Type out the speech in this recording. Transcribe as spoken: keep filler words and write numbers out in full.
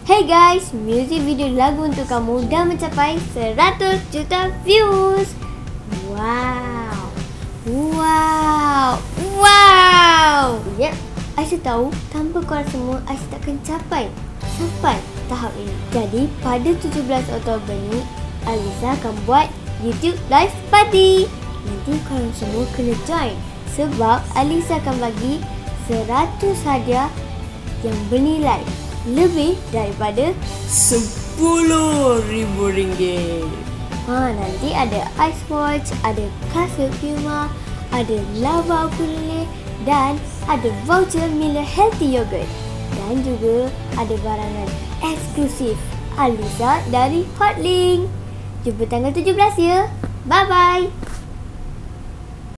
Hey guys, music video lagu untuk kamu dah mencapai seratus juta views. Wow. Wow. Wow. Yep, Aisyah tahu tanpa korang semua Aisyah takkan capai sampai tahap ini. Jadi pada tujuh belas Oktober ni ALYSSA akan buat YouTube live party. Nanti korang semua kena join sebab ALYSSA akan bagi seratus hadiah yang bernilai lebih daripada sepuluh ribu ringgit. Ha, nanti ada ice watch, ada kasut Puma, ada lava ukulele dan ada voucher Mila Healthy Yogurt. Dan juga ada barangan eksklusif ALYSSA dari Hotlink. Jumpa tanggal tujuh belas ya. Bye bye.